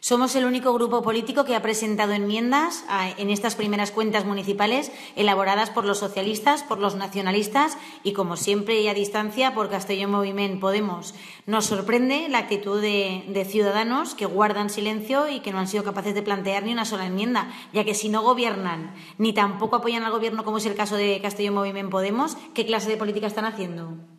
Somos el único grupo político que ha presentado enmiendas en estas primeras cuentas municipales elaboradas por los socialistas, por los nacionalistas y, como siempre y a distancia, por Castelló Moviment Podemos. Nos sorprende la actitud de Ciudadanos, que guardan silencio y que no han sido capaces de plantear ni una sola enmienda, ya que si no gobiernan ni tampoco apoyan al Gobierno, como es el caso de Castelló Moviment Podemos, ¿qué clase de política están haciendo?